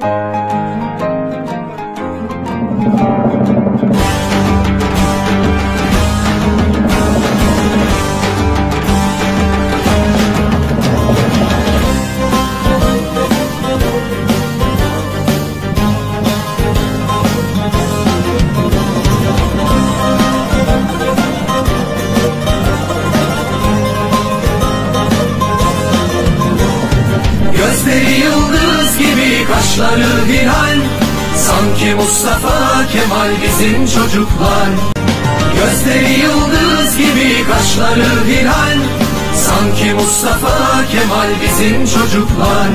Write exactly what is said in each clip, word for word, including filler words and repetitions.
Gözleri yıldız gibi, kaşları hilal, sanki Mustafa Kemal bizim çocuklar. Gözleri yıldız gibi, kaşları hilal, sanki Mustafa Kemal bizim çocuklar.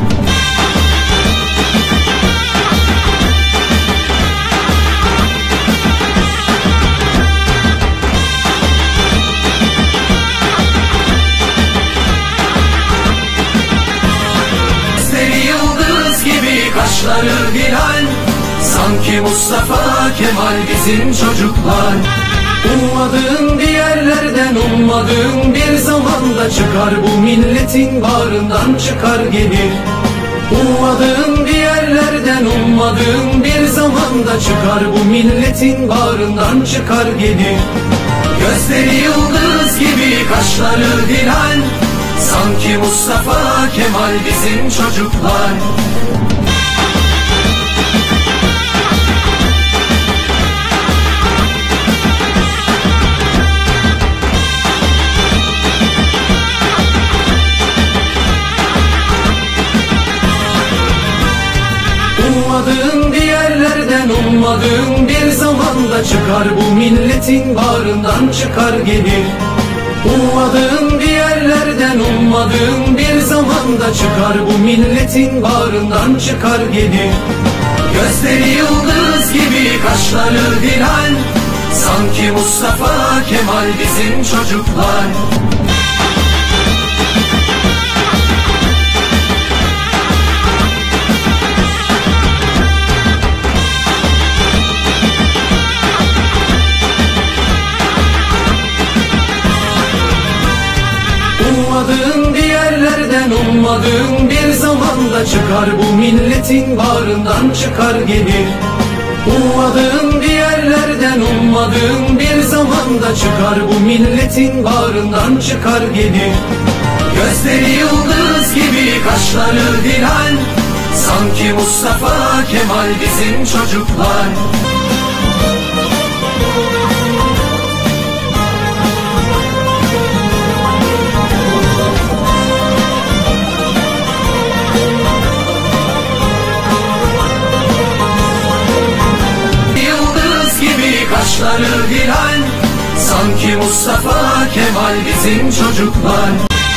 Kaşları hilal, sanki Mustafa Kemal bizim çocuklar. Ummadığın bir yerlerden, ummadığın bir zamanda çıkar, bu milletin bağrından çıkar gelir. Ummadığın bir yerlerden, ummadığın bir zamanda çıkar, bu milletin bağrından çıkar gelir. Gözleri yıldız gibi, kaşları hilal, sanki Mustafa Kemal bizim çocuklar. Ummadığın bir yerlerden, ummadığın bir zamanda çıkar, bu milletin bağrından çıkar gelir. Ummadığın bir yerlerden, ummadığın bir zamanda çıkar, bu milletin bağrından çıkar gelir. Gözleri yıldız gibi, kaşları hilal, sanki Mustafa Kemal bizim çocuklar. Ummadığın bir yerlerden, ummadığın bir zamanda çıkar, bu milletin bağrından çıkar gelir. Ummadığın bir yerlerden, ummadığın bir zamanda çıkar, bu milletin bağrından çıkar gelir. Gözleri yıldız gibi, kaşları hilal, sanki Mustafa Kemal bizim çocuklar. Kaşları hilal, sanki Mustafa Kemal bizim çocuklar.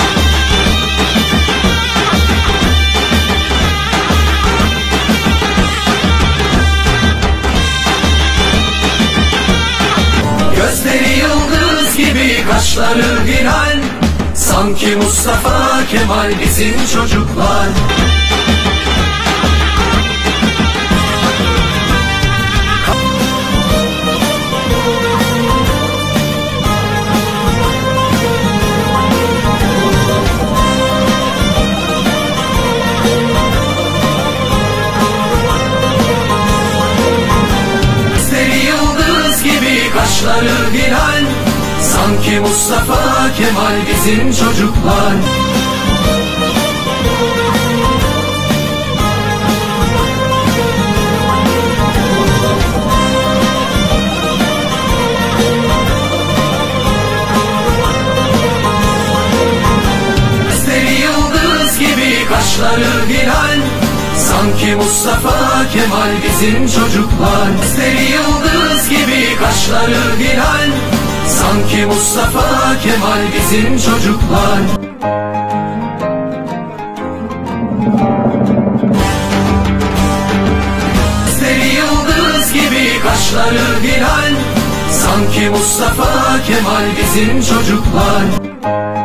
Gözleri yıldız gibi, kaşları hilal, sanki Mustafa Kemal bizim çocuklar. Kaşları hilal, sanki Mustafa Kemal bizim çocuklar. Gözleri yıldız gibi, kaşları hilal, sanki Mustafa Kemal bizim çocuklar. Gözleri yıldız gibi, kaşları hilal, sanki Mustafa Kemal bizim çocuklar. Gözleri yıldız gibi, kaşları hilal, sanki Mustafa Kemal bizim çocuklar.